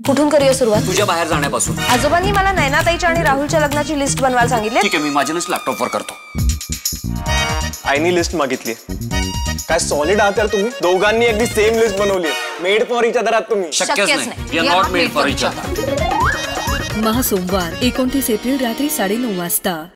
कुठून करूया सुरुवात? तुझ्या बाहेर जाण्यापासून. आजोबांनी मला नैनाताईच्या आणि राहुलच्या लग्नाची लिस्ट बनवायला सांगितली. ठीक आहे, मी माझी लिस्ट लॅपटॉपवर करतो. आईनी लिस्ट मागितली. काय सॉलिड आहात यार तुम्ही. दोघांनी अगदी सेम लिस्ट बनवली. मेड फॉर इच अदर आहात तुम्ही. शक्यच नाही. We are not made for each other. महासोमवार 29 एप्रिल रात्री 9:30 वाजता.